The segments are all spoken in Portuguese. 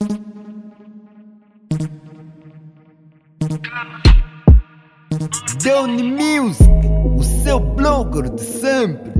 Downy Music, o seu blogger de sempre.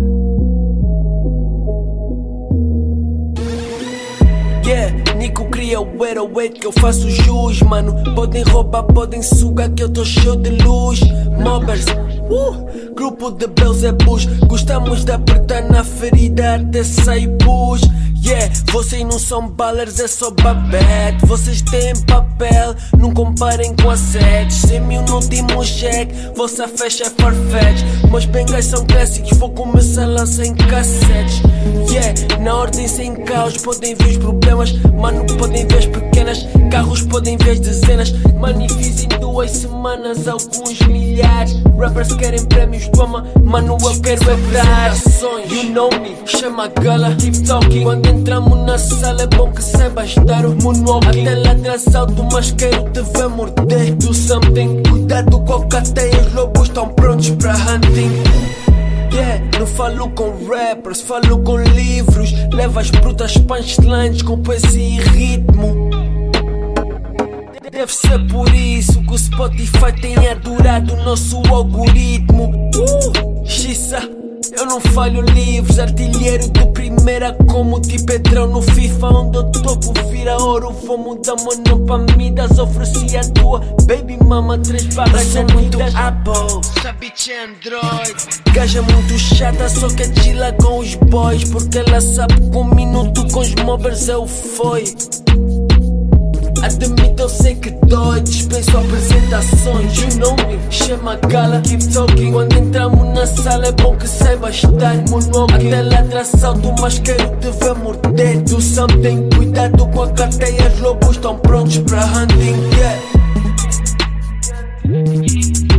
Yeah, Nico cria o heroíto que eu faço jus, mano. Podem roubar, podem sugar que eu tô cheio de luz. Mobbers, grupo de Beelzebus. Gostamos de apertar na ferida até sair pus. Yeah, vocês não são ballers, é só babete. Vocês têm papel, não comparem com assets. 100 mil no último cheque, vossa fecha é farfetch. Meus bengas são clássicos, vou começar a lançar em cassetes. Yeah, na ordem sem caos, podem ver os problemas. Mano, podem ver as pequenas, carros podem ver as dezenas. Mano, e fiz em 2 semanas alguns milhares. Rappers querem prémios, toma, mano, eu quero é dar. You know me, chama a gala, keep talking. Quando entramos na sala é bom que saibas dar o moonwalking. Até lá atrás alto, mas quero te ver morder. Do something, cuidado com a cateia, os lobos estão prontos pra hunting. Yeah, não falo com rappers, falo com livros. Levo as brutas punchlines com poesia e ritmo. Deve ser por isso que o Spotify tem adorado o nosso algoritmo. Xissa, eu não falho livros, artilheiro de primeira como tipo Pedrão no FIFA. Onde eu toco vira ouro, vou mudar mano pra midas. Ofereci a tua baby mama 3 barras sou muito Apple, essa bitch é Android. Gaja muito chata, só quer chila com os boys. Porque ela sabe que 1 minuto com os mobbers eu foi. Admito, eu sei que dói, dispenso apresentações. You know me, chama a gala, keep talking. Quando entramos na sala é bom que saibas dar moonwalking. Até lá atrás alto, mas quero te ver morder. Do something, cuidado com a cateia, os lobos estão prontos pra hunting. Yeah.